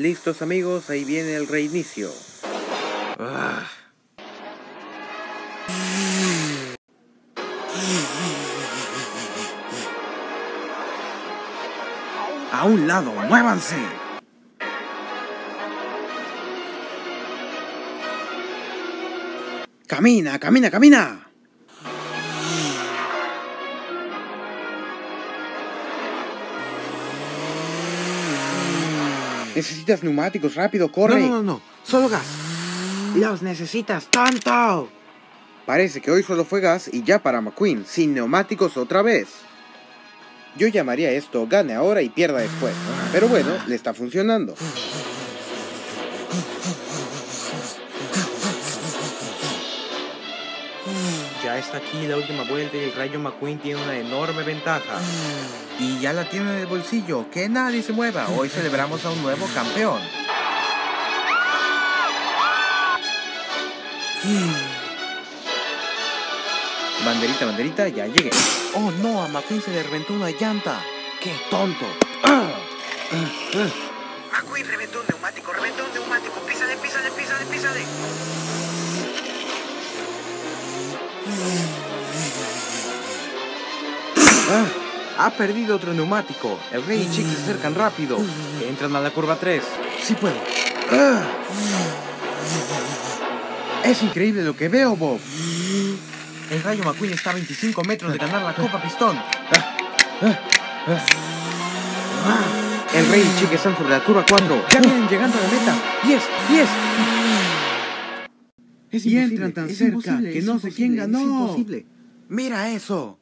Listos amigos, ahí viene el reinicio. ¡A un lado! ¡Muévanse! ¡Camina, camina, camina! Necesitas neumáticos, rápido, corre. No, solo gas. Los necesitas tanto. Parece que hoy solo fue gas y ya para McQueen, sin neumáticos otra vez. Yo llamaría esto gane ahora y pierda después. Pero bueno, le está funcionando. Ya está aquí la última vuelta y el Rayo McQueen tiene una enorme ventaja. Y ya la tiene en el bolsillo. Que nadie se mueva. Hoy celebramos a un nuevo campeón. Banderita, banderita, ya llegué. Oh no, a McQueen se le reventó una llanta. ¡Qué tonto! McQueen reventó un neumático, Písale, písale, písale, písale. Ha perdido otro neumático. El Rey y Chick se acercan rápido. Entran a la curva 3. Sí puedo. Es increíble lo que veo, Bob. El Rayo McQueen está a 25 metros de ganar la Copa Pistón. El Rey y Chick están sobre la curva 4. Ya vienen llegando a la meta. ¡Yes! Y entran tan cerca que no sé quién ganó. Mira eso.